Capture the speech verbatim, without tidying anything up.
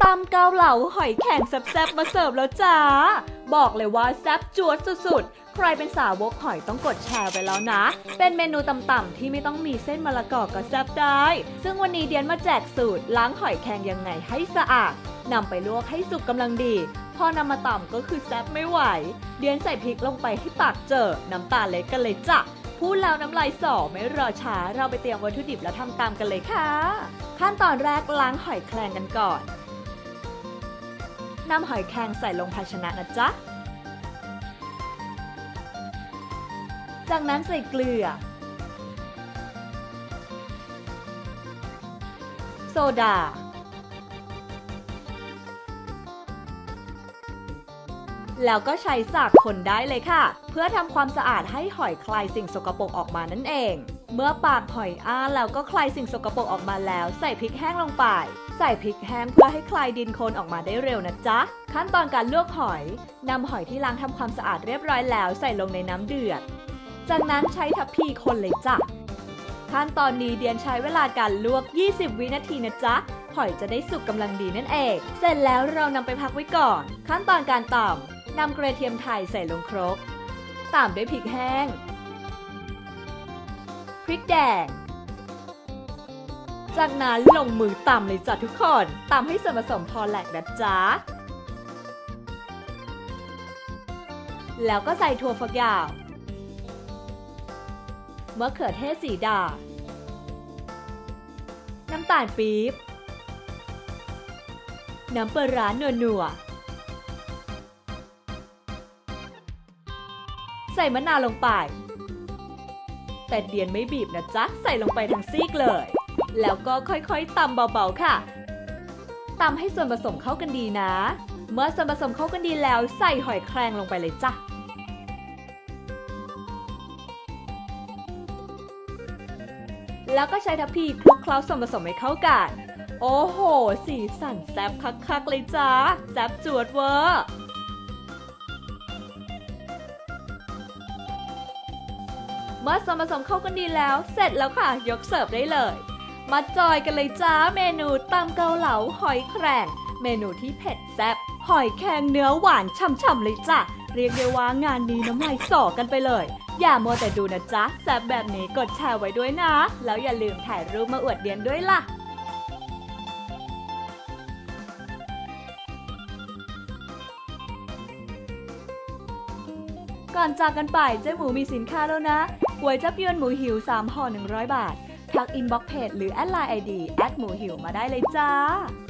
ตำเกาเหลาหอยแข็งแซ่บๆมาเสิร์ฟแล้วจ้าบอกเลยว่าแซ่บจวดสุดๆใครเป็นสาวกหอยต้องกดแชร์ไปแล้วนะเป็นเมนูต่ำๆที่ไม่ต้องมีเส้นมะละกอก็แซ่บได้ซึ่งวันนี้เดียนมาแจกสูตรล้างหอยแข็งยังไงให้สะอาดนำไปลวกให้สุกกำลังดีพอนำมาตำก็คือแซ่บไม่ไหวเดียนใส่พริกลงไปให้ปากเจอน้ำตาเล็กกันเลยจ้ะพูดแล้วน้ำลายสอไม่รอช้าเราไปเตรียมวัตถุดิบแล้วทำตามกันเลยค่ะขั้นตอนแรกล้างหอยแครงกันก่อนนำหอยแครงใส่ลงภาชนะนะจ๊ะจากนั้นใส่เกลือโซดาแล้วก็ใช้สากคนได้เลยค่ะเพื่อทำความสะอาดให้หอยคลายสิ่งสกปรกออกมานั่นเองเมื่อปากหอยอ้าแล้วก็คลายสิ่งสกปรกออกมาแล้วใส่พริกแห้งลงไปใส่พริกแห้งเพื่อให้คลายดินโคลนออกมาได้เร็วนะจ๊ะขั้นตอนการลวกหอยนำหอยที่ล้างทำความสะอาดเรียบร้อยแล้วใส่ลงในน้ำเดือดจากนั้นใช้ทัพพีคนเลยจ้ะขั้นตอนนี้เดียนใช้เวลาการลวกยี่สิบวินาทีนะจ๊ะหอยจะได้สุกกำลังดีนั่นเองเสร็จแล้วเรานำไปพักไว้ก่อนขั้นตอนการตำนำกระเทียมไทยใส่ลงครกตามด้วยพริกแห้งพริกแดงจากนั้นลงมือตำเลยจ้ะทุกคนตำให้ส่วนผสมพอแหลกนะจ๊ะแล้วก็ใส่ถั่วฝักยาวมะเขือเทศสีดาน้ำตาลปี๊บน้ำปลาร้านัวๆใส่มะนาวลงไปแต่เดียนไม่บีบนะจ๊ะใส่ลงไปทั้งซีกเลยแล้วก็ค่อยๆตำเบาๆค่ะตำให้ส่วนผสมเข้ากันดีนะเมื่อส่วนผสมเข้ากันดีแล้วใส่หอยแครงลงไปเลยจ้ะแล้วก็ใช้ทัพพีคลุกเคล้าส่วนผสมให้เข้ากันโอ้โหสีสันแซ่บคักๆเลยจ้าแซ่บจวดเวอร์เมื่อส่วนผสมเข้ากันดีแล้วเสร็จแล้วค่ะยกเสิร์ฟได้เลยมาจอยกันเลยจ้าเมนูตำเกาเหลาหอยแครงเมนูที่เผ็ดแซ่บหอยแครงเนื้อหวานฉ่ำๆเลยจ้ะเรียกได้ว่างานนี้น้ำลายสอกันไปเลยอย่ามัวแต่ดูนะจ๊ะแซ่บแบบนี้กดแชร์ไว้ด้วยนะแล้วอย่าลืมถ่ายรูปมาอวดเดียนด้วยล่ะก่อนจากกันไปเจ๊หมูมีสินค้าแล้วนะก๋วยจั๊บยวนหมูหิวสามห่อหนึ่งร้อยบาททักอินบ็อกซ์เพจหรือแอดไลน์ไอดีแอดหมูหิวมาได้เลยจ้า